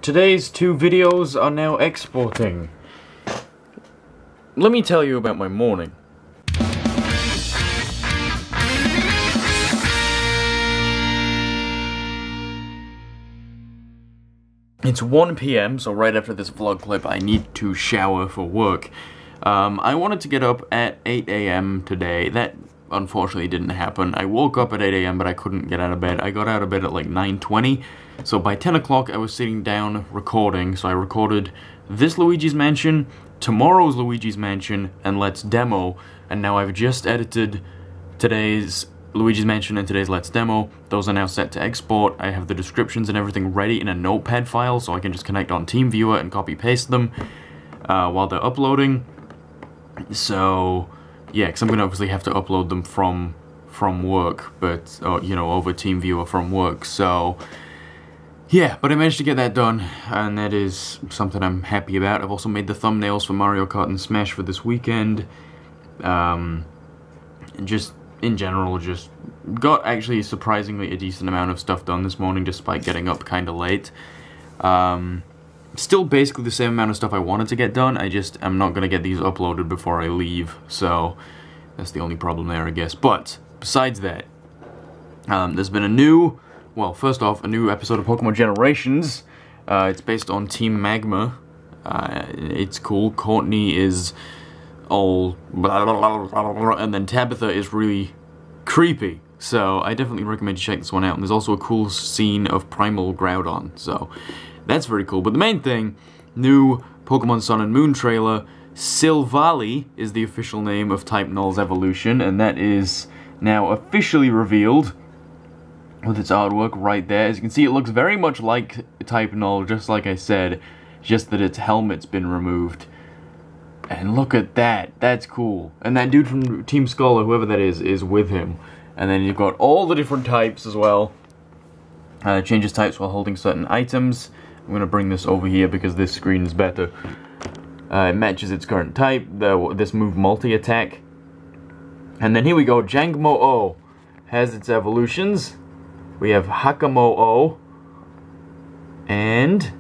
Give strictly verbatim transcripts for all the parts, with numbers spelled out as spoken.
Today's two videos are now exporting. Let me tell you about my morning. It's one P M, so right after this vlog clip I need to shower for work. Um, I wanted to get up at eight A M today. That unfortunately didn't happen. I woke up at eight A M but I couldn't get out of bed. I got out of bed at like nine twenty. So by ten o'clock I was sitting down recording. So I recorded this Luigi's Mansion, tomorrow's Luigi's Mansion, and Let's Demo. And now I've just edited today's Luigi's Mansion and today's Let's Demo. Those are now set to export. I have the descriptions and everything ready in a notepad file, so I can just connect on TeamViewer and copy paste them uh, while they're uploading. So yeah, because I'm gonna obviously have to upload them from from work, but uh, you know, over TeamViewer from work. So yeah, but I managed to get that done, and that is something I'm happy about. I've also made the thumbnails for Mario Kart and Smash for this weekend. Um, and just in general, just got actually surprisingly a decent amount of stuff done this morning, despite getting up kind of late. Um, still basically the same amount of stuff I wanted to get done. I just am not gonna get these uploaded before I leave, so that's the only problem there, I guess. But besides that, um, there's been a new, well, first off, a new episode of Pokemon Generations. Uh, it's based on Team Magma. Uh, it's cool. Courtney is all blah, blah, blah, blah, blah, and then Tabitha is really creepy. So I definitely recommend you check this one out. And there's also a cool scene of Primal Groudon, so that's very cool. But the main thing, new Pokemon Sun and Moon trailer. Silvally is the official name of Type Null's evolution, and that is now officially revealed with its artwork right there. As you can see, it looks very much like Type Null, just like I said, just that its helmet's been removed. And look at that, that's cool. And that dude from Team Skull, or whoever that is, is with him. And then you've got all the different types as well. Uh, it changes types while holding certain items. I'm going to bring this over here because this screen is better. Uh, it matches its current type, the, this move multi-attack. And then here we go, Jangmo-O has its evolutions. We have Hakamo-O and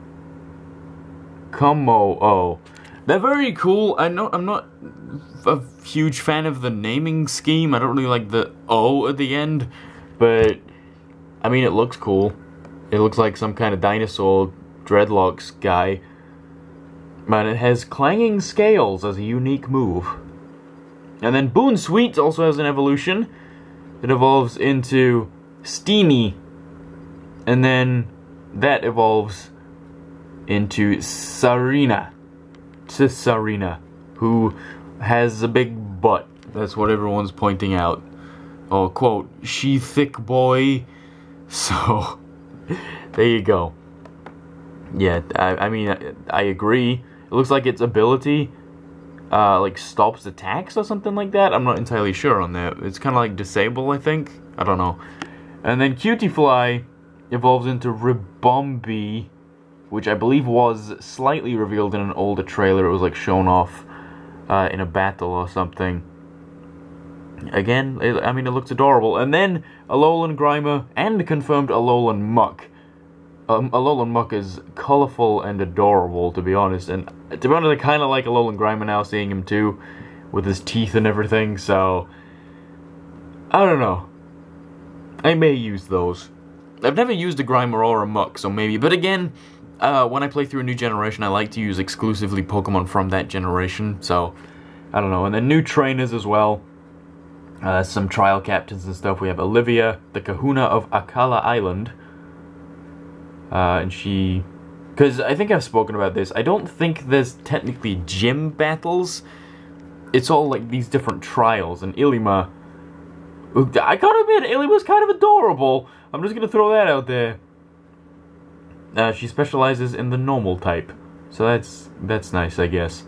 Kumo-O. They're very cool. I know I'm not a huge fan of the naming scheme. I don't really like the O at the end, but I mean, it looks cool. It looks like some kind of dinosaur dreadlocks guy. But it has clanging scales as a unique move. And then Boon Sweet also has an evolution. It evolves into Steenie. And then that evolves into Sarina. Sarina, who has a big butt. That's what everyone's pointing out. Or, quote, she thick boy. So, there you go. Yeah, I, I mean, I, I agree. It looks like its ability, uh, like, stops attacks or something like that. I'm not entirely sure on that. It's kind of like disable, I think. I don't know. And then Cutiefly evolves into Ribombee, which I believe was slightly revealed in an older trailer. It was like shown off uh, in a battle or something. Again, it, I mean, it looks adorable. And then Alolan Grimer and confirmed Alolan Muck. Um, Alolan Muck is colorful and adorable, to be honest. And to be honest, I kind of like Alolan Grimer now, seeing him too, with his teeth and everything. So, I don't know. I may use those. I've never used a Grimer or a Muck, so maybe. But again, Uh, when I play through a new generation, I like to use exclusively Pokemon from that generation, so, I don't know. And then new trainers as well, uh, some trial captains and stuff. We have Olivia, the Kahuna of Akala Island, uh, and she, because I think I've spoken about this, I don't think there's technically gym battles. It's all like these different trials, and Ilima, I gotta admit, Ilima's kind of adorable. I'm just gonna throw that out there. Uh, she specializes in the normal type, so that's that's nice, I guess.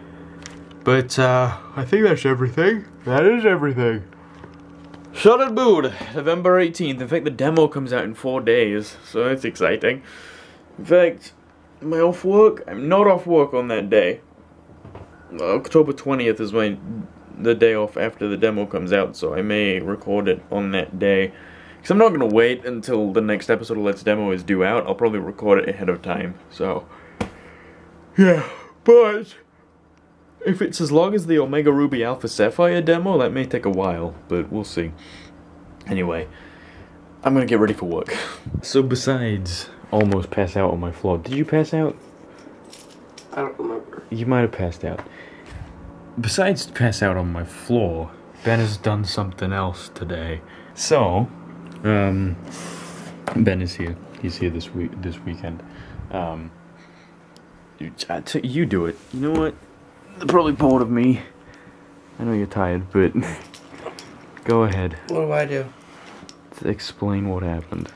But uh, I think that's everything. That is everything. Shot and Moon, November eighteenth. In fact, the demo comes out in four days, so that's exciting. In fact, am I off work? I'm not off work on that day. October twentieth is my the day off after the demo comes out, so I may record it on that day. Because I'm not going to wait until the next episode of Let's Demo is due out. I'll probably record it ahead of time, so... Yeah, but... if it's as long as the Omega Ruby Alpha Sapphire demo, that may take a while, but we'll see. Anyway, I'm going to get ready for work. So besides almost pass out on my floor, did you pass out? I don't remember. You might have passed out. Besides pass out on my floor, Ben has done something else today. So, um, Ben is here. He's here this week, this weekend. Um, you, I t you do it. You know what? They're probably bored of me. I know you're tired, but go ahead. What do I do? To explain what happened.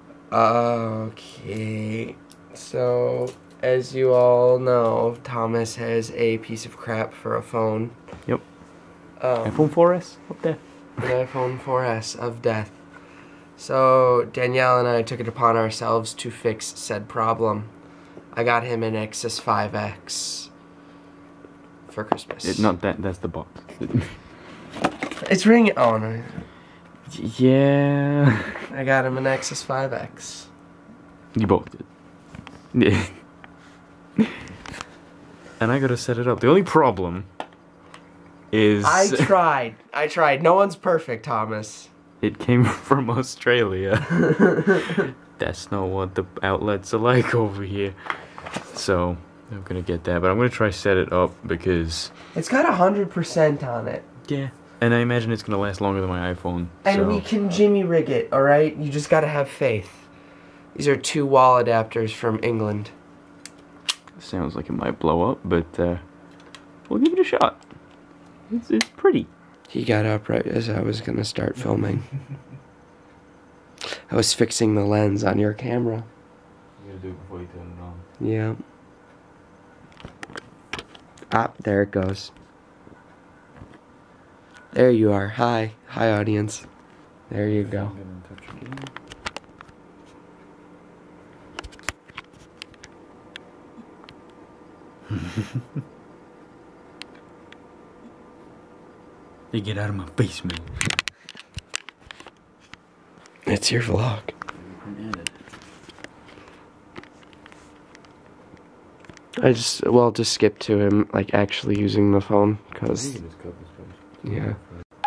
Okay. So, as you all know, Thomas has a piece of crap for a phone. Yep. Um, iPhone four S up there. An iPhone four S of death. So, Danielle and I took it upon ourselves to fix said problem. I got him an Nexus five X for Christmas. It, not that, that's the box. It's ringing. Oh, no. Yeah. I got him an Nexus five X. You both did. Yeah. And I gotta set it up. The only problem is... I tried. I tried. No one's perfect, Thomas. It came from Australia. That's not what the outlets are like over here. So, I'm gonna get that. But I'm gonna try set it up because... It's got one hundred percent on it. Yeah. And I imagine it's gonna last longer than my iPhone. And so. we can Jimmy rig it, alright? You just gotta have faith. These are two wall adapters from England. Sounds like it might blow up, but uh, we'll give it a shot. It's, it's pretty. He got up right as I was gonna start filming. I was fixing the lens on your camera. You gotta do it before you turn it on. Yeah. Ah, there it goes. There you are. Hi. Hi, audience. There you go. You get out of my face, man. It's your vlog. I just, well, just skip to him, like, actually using the phone, because, yeah.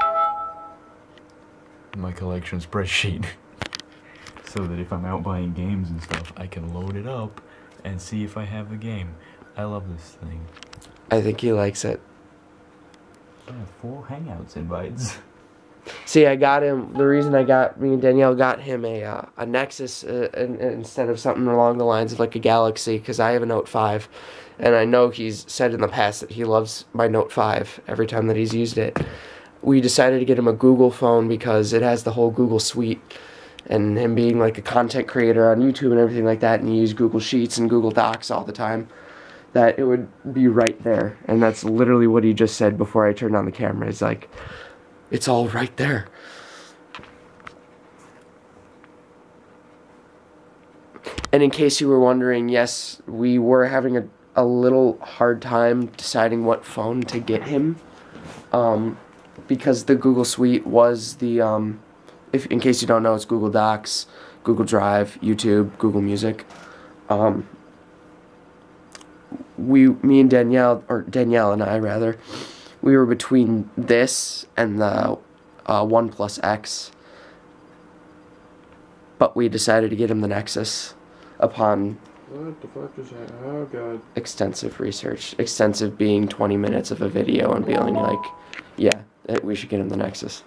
My collection spreadsheet. So that if I'm out buying games and stuff, I can load it up and see if I have a game. I love this thing. I think he likes it. I have four Hangouts invites. See, I got him, the reason I got, me and Danielle got him a, uh, a Nexus uh, in, instead of something along the lines of like a Galaxy, because I have a Note five, and I know he's said in the past that he loves my Note five every time that he's used it. We decided to get him a Google phone because it has the whole Google suite, and him being like a content creator on YouTube and everything like that, and you use Google Sheets and Google Docs all the time, that it would be right there. And that's literally what he just said before I turned on the camera. He's like, it's all right there. And in case you were wondering, yes, we were having a, a little hard time deciding what phone to get him. Um, because the Google Suite was the, um, if in case you don't know, it's Google Docs, Google Drive, YouTube, Google Music. Um, we, me and Danielle, or Danielle and I rather, we were between this and the uh, OnePlus X, but we decided to get him the Nexus upon what the fuck is that? Oh god. extensive research. Extensive being twenty minutes of a video and being like, yeah, we should get him the Nexus.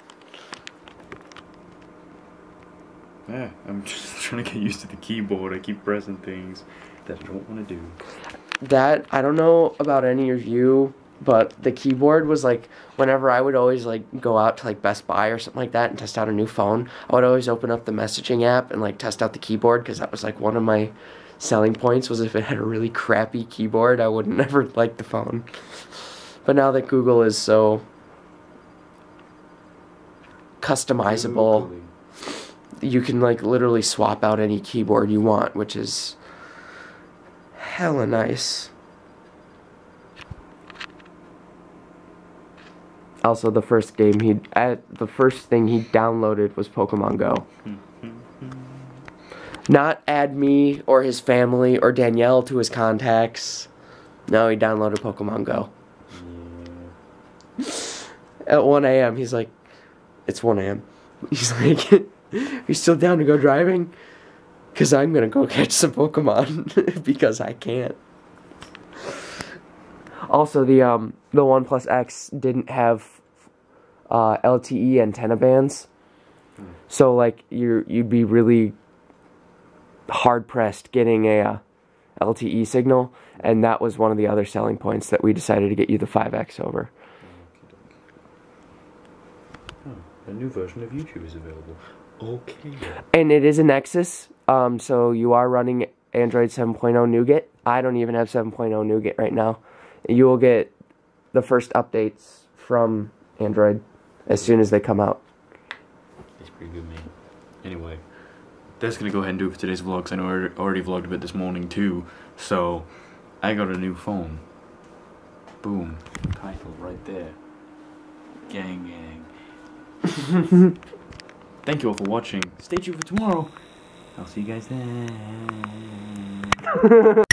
Yeah, I'm just trying to get used to the keyboard. I keep pressing things that I don't want to do. That, I don't know about any of you, but the keyboard was like, whenever I would always like go out to like Best Buy or something like that and test out a new phone, I would always open up the messaging app and like test out the keyboard, because that was like one of my selling points, was if it had a really crappy keyboard, I would never like the phone. But now that Google is so customizable, you can like literally swap out any keyboard you want, which is hella nice. Also, the first game he, uh, the first thing he downloaded was Pokemon Go. Hmm. Not add me or his family or Danielle to his contacts. No, he downloaded Pokemon Go. Yeah. At one A M, he's like, it's one A M He's like, are you still down to go driving? Because I'm going to go catch some Pokemon. Because I can't. Also, the um the OnePlus X didn't have uh, L T E antenna bands. So, like, you're, you'd be really hard-pressed getting a uh, L T E signal. And that was one of the other selling points that we decided to get you the five X over. A new version of YouTube is available. Okay. And it is a Nexus, um, so you are running Android seven point oh Nougat. I don't even have seven point oh Nougat right now. You will get the first updates from Android as soon as they come out. That's pretty good, man. Anyway, that's gonna go ahead and do it for today's vlog, 'cause I know I already- already vlogged a bit this morning too. So, I got a new phone. Boom. Title right there. Gang gang. Thank you all for watching. Stay tuned for tomorrow. I'll see you guys then.